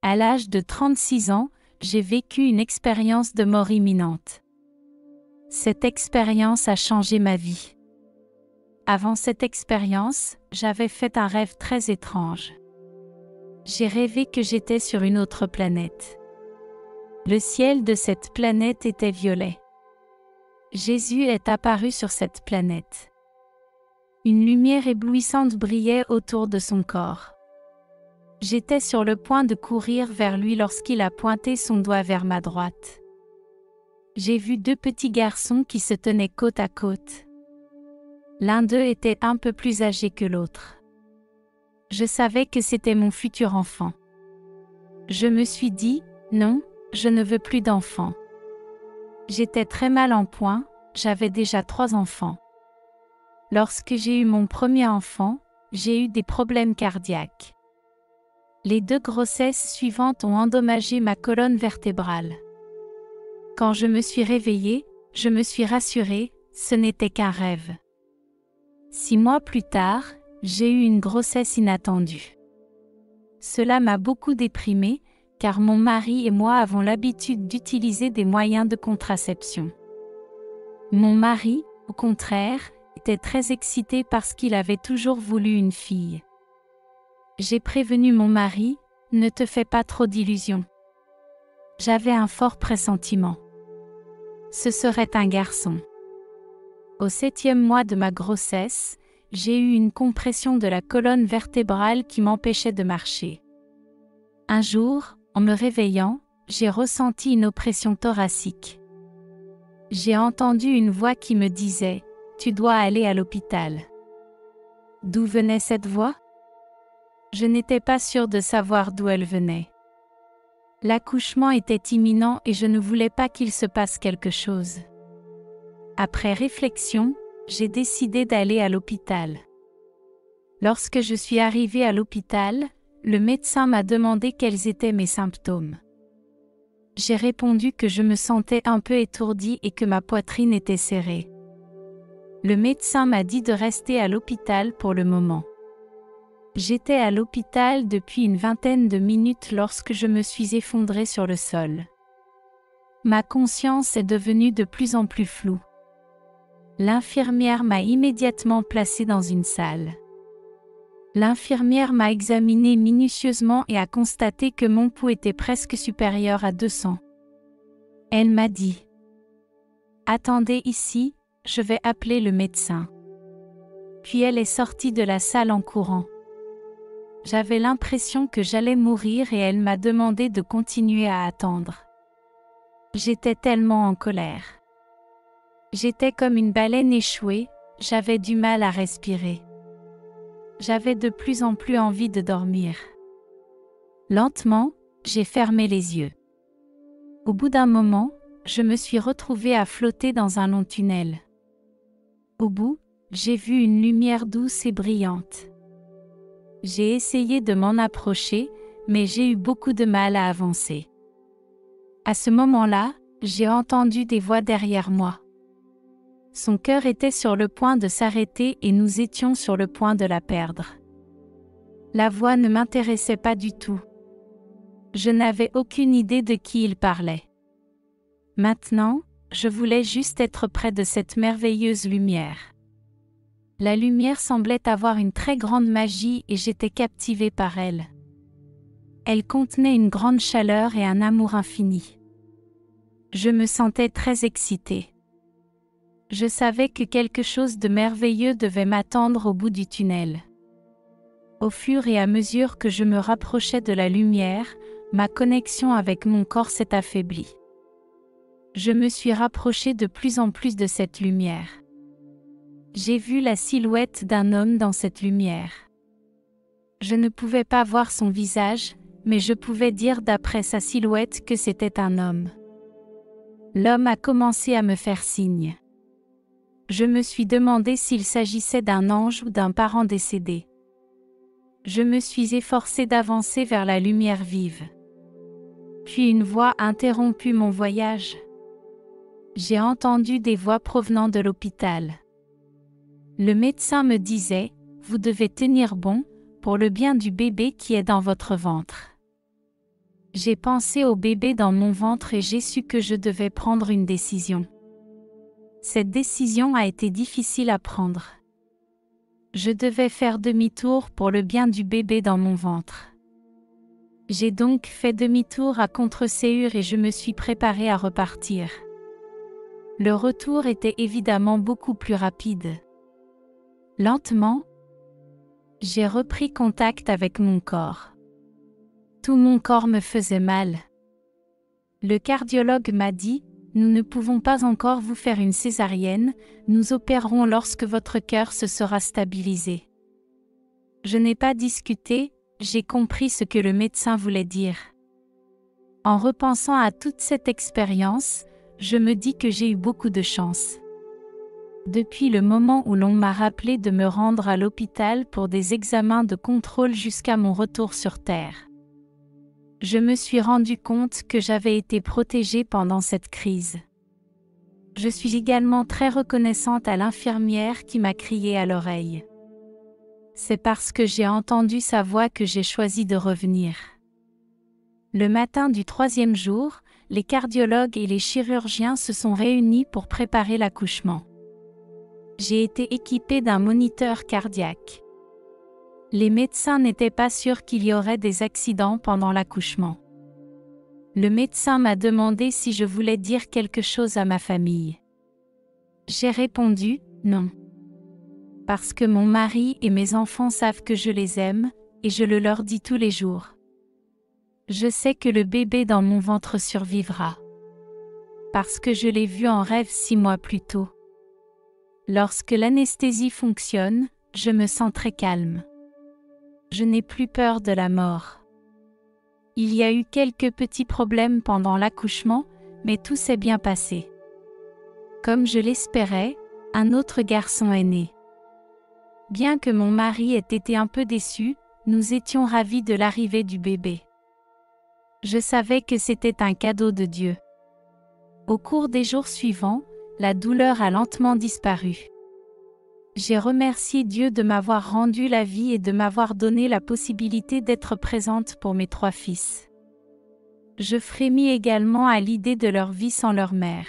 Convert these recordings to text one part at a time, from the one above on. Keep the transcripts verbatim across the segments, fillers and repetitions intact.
À l'âge de trente-six ans, j'ai vécu une expérience de mort imminente. Cette expérience a changé ma vie. Avant cette expérience, j'avais fait un rêve très étrange. J'ai rêvé que j'étais sur une autre planète. Le ciel de cette planète était violet. Jésus est apparu sur cette planète. Une lumière éblouissante brillait autour de son corps. J'étais sur le point de courir vers lui lorsqu'il a pointé son doigt vers ma droite. J'ai vu deux petits garçons qui se tenaient côte à côte. L'un d'eux était un peu plus âgé que l'autre. Je savais que c'était mon futur enfant. Je me suis dit, non, je ne veux plus d'enfants. J'étais très mal en point, j'avais déjà trois enfants. Lorsque j'ai eu mon premier enfant, j'ai eu des problèmes cardiaques. Les deux grossesses suivantes ont endommagé ma colonne vertébrale. Quand je me suis réveillée, je me suis rassurée, ce n'était qu'un rêve. Six mois plus tard, j'ai eu une grossesse inattendue. Cela m'a beaucoup déprimée, car mon mari et moi avons l'habitude d'utiliser des moyens de contraception. Mon mari, au contraire, était très excité parce qu'il avait toujours voulu une fille. J'ai prévenu mon mari, ne te fais pas trop d'illusions. J'avais un fort pressentiment. Ce serait un garçon. Au septième mois de ma grossesse, j'ai eu une compression de la colonne vertébrale qui m'empêchait de marcher. Un jour, en me réveillant, j'ai ressenti une oppression thoracique. J'ai entendu une voix qui me disait « Tu dois aller à l'hôpital ». D'où venait cette voix? Je n'étais pas sûre de savoir d'où elle venait. L'accouchement était imminent et je ne voulais pas qu'il se passe quelque chose. Après réflexion, j'ai décidé d'aller à l'hôpital. Lorsque je suis arrivée à l'hôpital, le médecin m'a demandé quels étaient mes symptômes. J'ai répondu que je me sentais un peu étourdie et que ma poitrine était serrée. Le médecin m'a dit de rester à l'hôpital pour le moment. J'étais à l'hôpital depuis une vingtaine de minutes lorsque je me suis effondrée sur le sol. Ma conscience est devenue de plus en plus floue. L'infirmière m'a immédiatement placée dans une salle. L'infirmière m'a examinée minutieusement et a constaté que mon pouls était presque supérieur à deux cents. Elle m'a dit « Attendez ici, je vais appeler le médecin ». Puis elle est sortie de la salle en courant. J'avais l'impression que j'allais mourir et elle m'a demandé de continuer à attendre. J'étais tellement en colère. J'étais comme une baleine échouée, j'avais du mal à respirer. J'avais de plus en plus envie de dormir. Lentement, j'ai fermé les yeux. Au bout d'un moment, je me suis retrouvée à flotter dans un long tunnel. Au bout, j'ai vu une lumière douce et brillante. J'ai essayé de m'en approcher, mais j'ai eu beaucoup de mal à avancer. À ce moment-là, j'ai entendu des voix derrière moi. Son cœur était sur le point de s'arrêter et nous étions sur le point de la perdre. La voix ne m'intéressait pas du tout. Je n'avais aucune idée de qui il parlait. Maintenant, je voulais juste être près de cette merveilleuse lumière. La lumière semblait avoir une très grande magie et j'étais captivée par elle. Elle contenait une grande chaleur et un amour infini. Je me sentais très excitée. Je savais que quelque chose de merveilleux devait m'attendre au bout du tunnel. Au fur et à mesure que je me rapprochais de la lumière, ma connexion avec mon corps s'est affaiblie. Je me suis rapprochée de plus en plus de cette lumière. J'ai vu la silhouette d'un homme dans cette lumière. Je ne pouvais pas voir son visage, mais je pouvais dire d'après sa silhouette que c'était un homme. L'homme a commencé à me faire signe. Je me suis demandé s'il s'agissait d'un ange ou d'un parent décédé. Je me suis efforcée d'avancer vers la lumière vive. Puis une voix interrompit mon voyage. J'ai entendu des voix provenant de l'hôpital. Le médecin me disait, « Vous devez tenir bon, pour le bien du bébé qui est dans votre ventre. » J'ai pensé au bébé dans mon ventre et j'ai su que je devais prendre une décision. Cette décision a été difficile à prendre. Je devais faire demi-tour pour le bien du bébé dans mon ventre. J'ai donc fait demi-tour à Contre-Séur et je me suis préparée à repartir. Le retour était évidemment beaucoup plus rapide. Lentement, j'ai repris contact avec mon corps. Tout mon corps me faisait mal. Le cardiologue m'a dit, « Nous ne pouvons pas encore vous faire une césarienne, nous opérerons lorsque votre cœur se sera stabilisé. » Je n'ai pas discuté, j'ai compris ce que le médecin voulait dire. En repensant à toute cette expérience, je me dis que j'ai eu beaucoup de chance. Depuis le moment où l'on m'a rappelé de me rendre à l'hôpital pour des examens de contrôle jusqu'à mon retour sur Terre, je me suis rendu compte que j'avais été protégée pendant cette crise. Je suis également très reconnaissante à l'infirmière qui m'a crié à l'oreille. C'est parce que j'ai entendu sa voix que j'ai choisi de revenir. Le matin du troisième jour, les cardiologues et les chirurgiens se sont réunis pour préparer l'accouchement. J'ai été équipée d'un moniteur cardiaque. Les médecins n'étaient pas sûrs qu'il y aurait des accidents pendant l'accouchement. Le médecin m'a demandé si je voulais dire quelque chose à ma famille. J'ai répondu « non ». Parce que mon mari et mes enfants savent que je les aime, et je le leur dis tous les jours. Je sais que le bébé dans mon ventre survivra. Parce que je l'ai vu en rêve six mois plus tôt. Lorsque l'anesthésie fonctionne, je me sens très calme. Je n'ai plus peur de la mort. Il y a eu quelques petits problèmes pendant l'accouchement, mais tout s'est bien passé. Comme je l'espérais, un autre garçon est né. Bien que mon mari ait été un peu déçu, nous étions ravis de l'arrivée du bébé. Je savais que c'était un cadeau de Dieu. Au cours des jours suivants, la douleur a lentement disparu. J'ai remercié Dieu de m'avoir rendu la vie et de m'avoir donné la possibilité d'être présente pour mes trois fils. Je frémis également à l'idée de leur vie sans leur mère.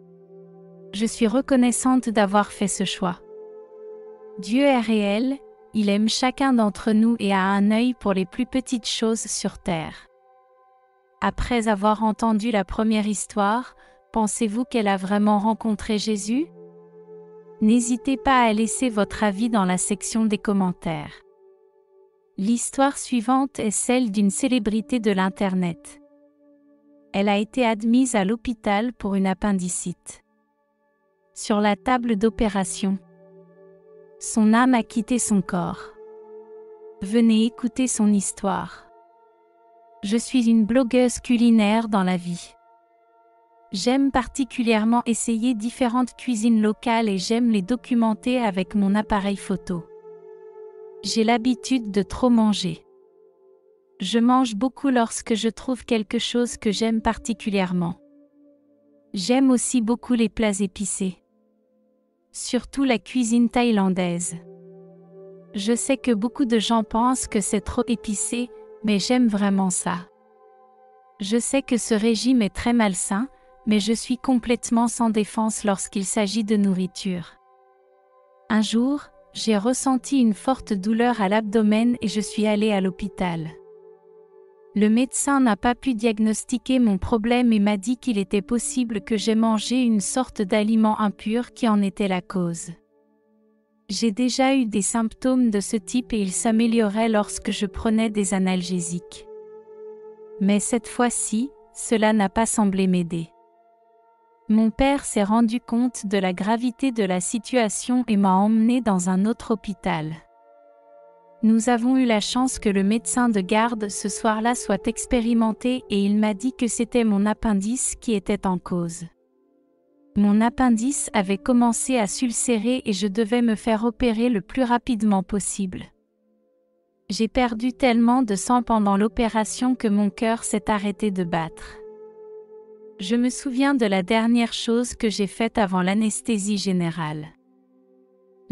Je suis reconnaissante d'avoir fait ce choix. Dieu est réel, il aime chacun d'entre nous et a un œil pour les plus petites choses sur terre. Après avoir entendu la première histoire, pensez-vous qu'elle a vraiment rencontré Jésus? N'hésitez pas à laisser votre avis dans la section des commentaires. L'histoire suivante est celle d'une célébrité de l'Internet. Elle a été admise à l'hôpital pour une appendicite. Sur la table d'opération, son âme a quitté son corps. Venez écouter son histoire. Je suis une blogueuse culinaire dans la vie. J'aime particulièrement essayer différentes cuisines locales et j'aime les documenter avec mon appareil photo. J'ai l'habitude de trop manger. Je mange beaucoup lorsque je trouve quelque chose que j'aime particulièrement. J'aime aussi beaucoup les plats épicés. Surtout la cuisine thaïlandaise. Je sais que beaucoup de gens pensent que c'est trop épicé, mais j'aime vraiment ça. Je sais que ce régime est très malsain, mais je suis complètement sans défense lorsqu'il s'agit de nourriture. Un jour, j'ai ressenti une forte douleur à l'abdomen et je suis allée à l'hôpital. Le médecin n'a pas pu diagnostiquer mon problème et m'a dit qu'il était possible que j'aie mangé une sorte d'aliment impur qui en était la cause. J'ai déjà eu des symptômes de ce type et ils s'amélioraient lorsque je prenais des analgésiques. Mais cette fois-ci, cela n'a pas semblé m'aider. Mon père s'est rendu compte de la gravité de la situation et m'a emmené dans un autre hôpital. Nous avons eu la chance que le médecin de garde ce soir-là soit expérimenté et il m'a dit que c'était mon appendice qui était en cause. Mon appendice avait commencé à s'ulcérer et je devais me faire opérer le plus rapidement possible. J'ai perdu tellement de sang pendant l'opération que mon cœur s'est arrêté de battre. Je me souviens de la dernière chose que j'ai faite avant l'anesthésie générale.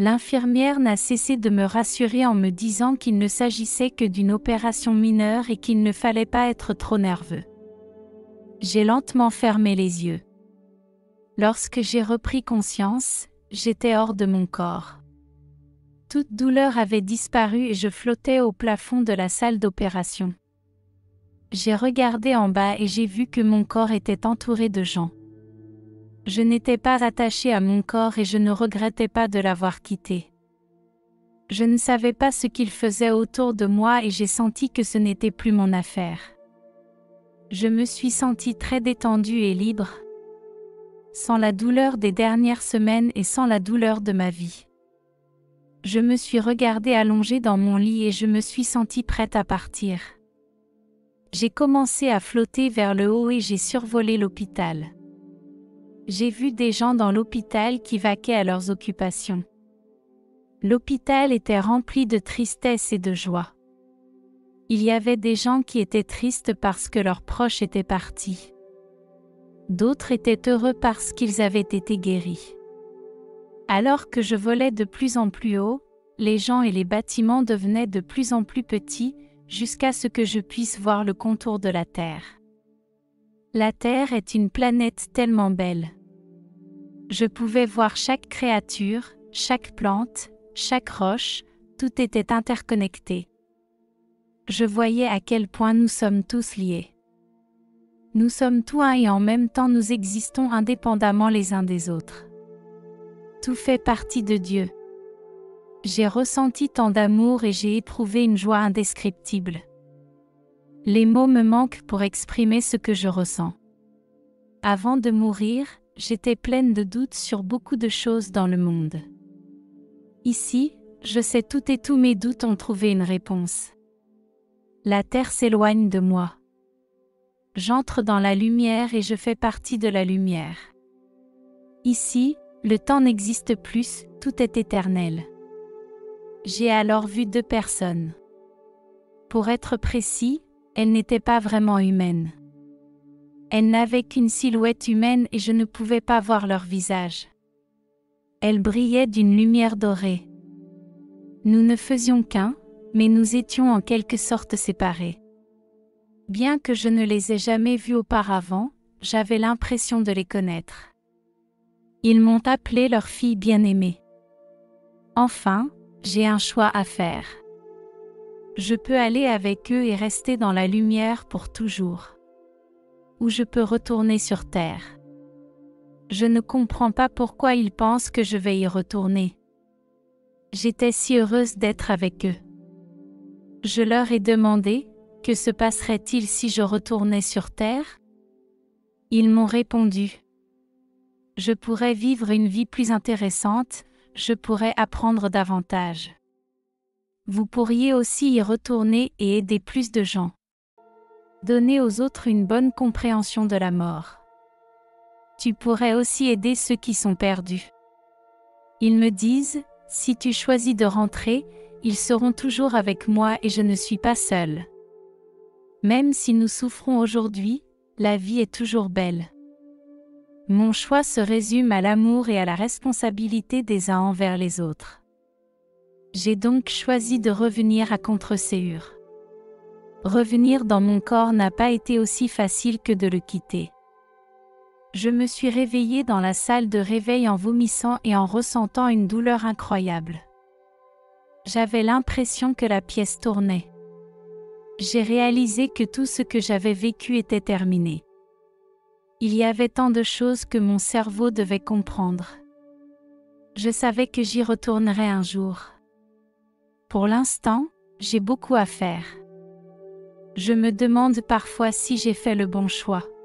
L'infirmière n'a cessé de me rassurer en me disant qu'il ne s'agissait que d'une opération mineure et qu'il ne fallait pas être trop nerveux. J'ai lentement fermé les yeux. Lorsque j'ai repris conscience, j'étais hors de mon corps. Toute douleur avait disparu et je flottais au plafond de la salle d'opération. J'ai regardé en bas et j'ai vu que mon corps était entouré de gens. Je n'étais pas attachée à mon corps et je ne regrettais pas de l'avoir quitté. Je ne savais pas ce qu'il faisait autour de moi et j'ai senti que ce n'était plus mon affaire. Je me suis sentie très détendue et libre, sans la douleur des dernières semaines et sans la douleur de ma vie. Je me suis regardée allongée dans mon lit et je me suis sentie prête à partir. J'ai commencé à flotter vers le haut et j'ai survolé l'hôpital. J'ai vu des gens dans l'hôpital qui vaquaient à leurs occupations. L'hôpital était rempli de tristesse et de joie. Il y avait des gens qui étaient tristes parce que leurs proches étaient partis. D'autres étaient heureux parce qu'ils avaient été guéris. Alors que je volais de plus en plus haut, les gens et les bâtiments devenaient de plus en plus petits, jusqu'à ce que je puisse voir le contour de la Terre. La Terre est une planète tellement belle. Je pouvais voir chaque créature, chaque plante, chaque roche, tout était interconnecté. Je voyais à quel point nous sommes tous liés. Nous sommes tout un et en même temps nous existons indépendamment les uns des autres. Tout fait partie de Dieu. J'ai ressenti tant d'amour et j'ai éprouvé une joie indescriptible. Les mots me manquent pour exprimer ce que je ressens. Avant de mourir, j'étais pleine de doutes sur beaucoup de choses dans le monde. Ici, je sais tout et tous mes doutes ont trouvé une réponse. La terre s'éloigne de moi. J'entre dans la lumière et je fais partie de la lumière. Ici, le temps n'existe plus, tout est éternel. J'ai alors vu deux personnes. Pour être précis, elles n'étaient pas vraiment humaines. Elles n'avaient qu'une silhouette humaine et je ne pouvais pas voir leur visage. Elles brillaient d'une lumière dorée. Nous ne faisions qu'un, mais nous étions en quelque sorte séparés. Bien que je ne les ai jamais vus auparavant, j'avais l'impression de les connaître. Ils m'ont appelée leur fille bien-aimée. Enfin, j'ai un choix à faire. Je peux aller avec eux et rester dans la lumière pour toujours. Ou je peux retourner sur terre. Je ne comprends pas pourquoi ils pensent que je vais y retourner. J'étais si heureuse d'être avec eux. Je leur ai demandé, que se passerait-il si je retournais sur terre? Ils m'ont répondu. Je pourrais vivre une vie plus intéressante, je pourrais apprendre davantage. Vous pourriez aussi y retourner et aider plus de gens. Donner aux autres une bonne compréhension de la mort. Tu pourrais aussi aider ceux qui sont perdus. Ils me disent, si tu choisis de rentrer, ils seront toujours avec moi et je ne suis pas seule. Même si nous souffrons aujourd'hui, la vie est toujours belle. Mon choix se résume à l'amour et à la responsabilité des uns envers les autres. J'ai donc choisi de revenir à Contre-Séur. Revenir dans mon corps n'a pas été aussi facile que de le quitter. Je me suis réveillée dans la salle de réveil en vomissant et en ressentant une douleur incroyable. J'avais l'impression que la pièce tournait. J'ai réalisé que tout ce que j'avais vécu était terminé. Il y avait tant de choses que mon cerveau devait comprendre. Je savais que j'y retournerais un jour. Pour l'instant, j'ai beaucoup à faire. Je me demande parfois si j'ai fait le bon choix.